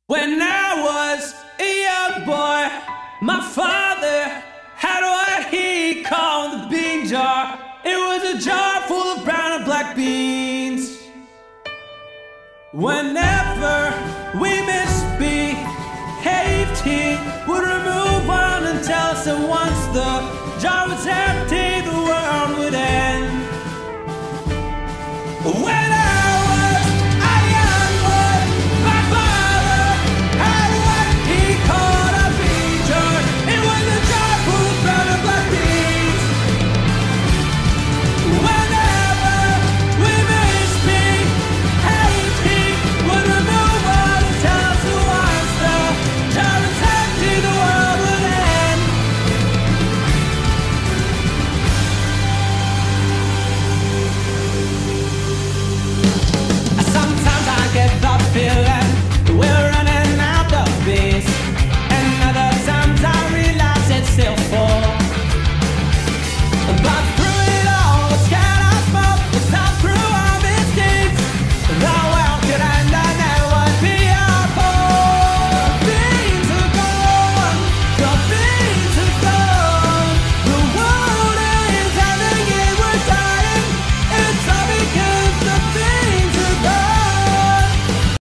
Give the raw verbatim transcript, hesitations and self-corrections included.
When I was a young boy, my father had what he called the bean jar. It was a jar full of brown and black beans. Whenever we misbehaved, he would remove one and tell us that once the